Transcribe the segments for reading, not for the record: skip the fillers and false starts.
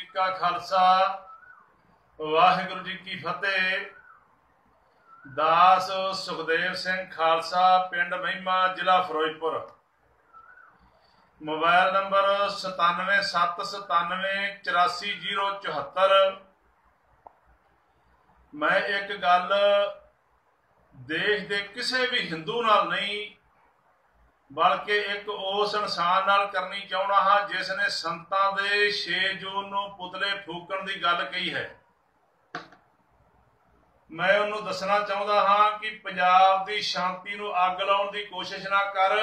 जी का खालसा वाहिगुरु जी की फतेह। दास सुखदेव सिंह खालसा पिंड महिमा जिला फिरोजपुर। Mobile number 9779784074। मैं एक गल देश के किसी भी हिंदू नाल नहीं बल्कि एक उस इंसान नाल करनी चाहना हाँ जिसने संतां दे 6 जून नूं पुतले फूकण की गल कही है। मैं उन्होंने दसना चाहता हाँ कि पंजाब की शांति नूं अग लाउण की कोशिश ना कर।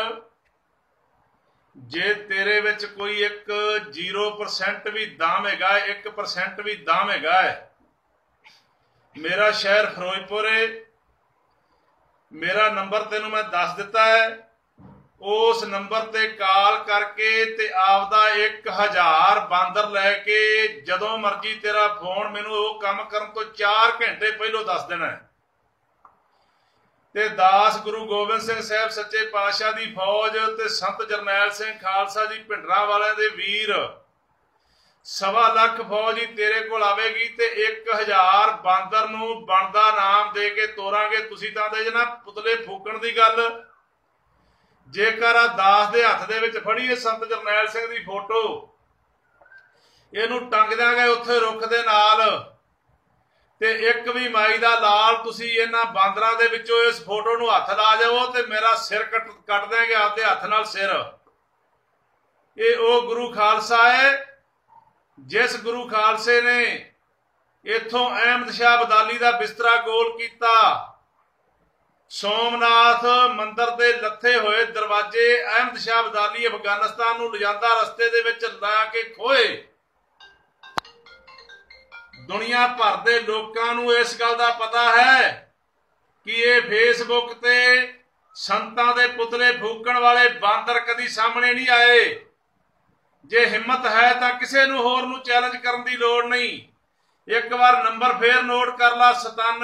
जे तेरे विच कोई एक 0% भी दम हैगा, 1% भी दम हैगा है। मेरा शहर फिरोजपुर है, मेरा नंबर तेनों मैं दस दिता है। उस नंबर ते कॉल करके ते आपदा 1000 बांदर लैके जदों मर्जी तेरा फोन मैनू वो काम करन तो 4 घंटे पहलों दस देना है। ते दास गुरु गोबिंद सिंह साहब सच्चे पातशाह की फौज ते संत जरनैल सिंह खालसा जी भिंडरां वालियां दे वीर 1.25 लाख फौज ही तेरे कोल आवेगी ते 1000 बांदर नूं बनदा नाम दे के तोरांगे। तुसीं तां दे जे ना पुतले फूकण दी गल जेकर आ दास दे हत्थ दे विच फड़ीए संत जरनैल सिंह दी फोटो इहनूं टंग दिआंगे उत्थे रुख दे नाल ते एक भी माई दा लाल तुसीं इन्हां बांदरां दे विचों इस फोटो नूं हत्थ ला जाओ ते मेरा सिर कट देंगे आपदे हत्थ नाल सिर। ये ओ गुरु खालसा है जिस गुरु खालसे ने इथों अहमद शाह अब्दाली दा बिस्तरा गोल किया। सोमनाथ मंदिर के लथे हुए दरवाजे अहमद शाह अब्दाली अफगानिस्तान नूं लिजांदा रस्ते दे विच ला के खोए। दुनिया भर के लोगों नूं इस गल दा पता है कि ये फेसबुक ते संतां दे पुतले फूकण वाले बांदर कदी सामने नहीं आए। जे हिम्मत है तो किसी नूं होर नूं चैलेंज करन दी लोड़ नहीं। एक बार नंबर फिर नोट कर ला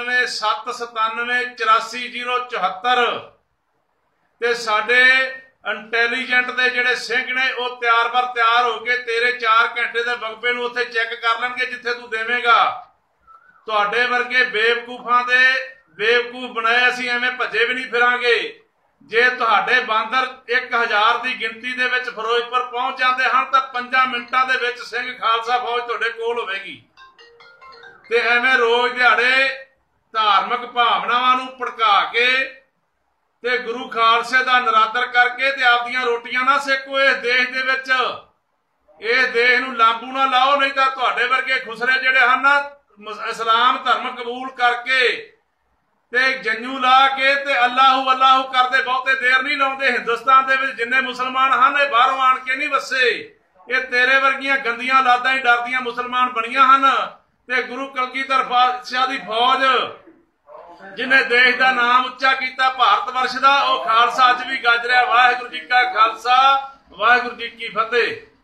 9779948074 ते साडे इंटैलीजेंट दे जिहड़े सिंह ने वो तैयार बर तैयार हो के तेरे 4 घंटे दे वकफे नूं उत्थे चैक कर लैणगे जिथे तू देवेगा। तुहाडे वर्गे बेवकूफां दे बेवकूफ बनाए असीं एवें भजे भी नहीं फिरांगे। जे तुहाडे बांदर 1000 की गिनती दे विच फिरोजपुर पहुंच जाते हैं तो 5 मिनटां दे विच सिंह खालसा फौज तुहाडे कोल होवेगी। ते एवें रोज दिहाड़े धार्मिक भावनावां नूं भड़का के ते गुरु खालसे दा नरादर करके ते आपदियां रोटियां ना सेको। इस देश दे विच इस देश नूं लांबू ना लाओ, नहीं तां तुहाडे वर्गे खुसरे जिहड़े हन ना इस्लाम धर्म कबूल करके ते जंजू ला के ते अल्लाहू अल्लाहू करते बहुते देर नहीं लाउंदे। हिंदुस्तान दे विच जिन्ने मुसलमान हन ये बाहरों आण के नहीं वसे। ये तेरे वर्गियां गंदियां लादां ही डरदियां मुसलमान बणियां हन। ते गुरु कलगीधर पातशाह दी फौज जिन्हें देश का नाम उच्चा किया भारत वर्ष का, वह खालसा अज भी गज रहा। वाहिगुरू जी का खालसा वाहिगुरू जी की फतेह।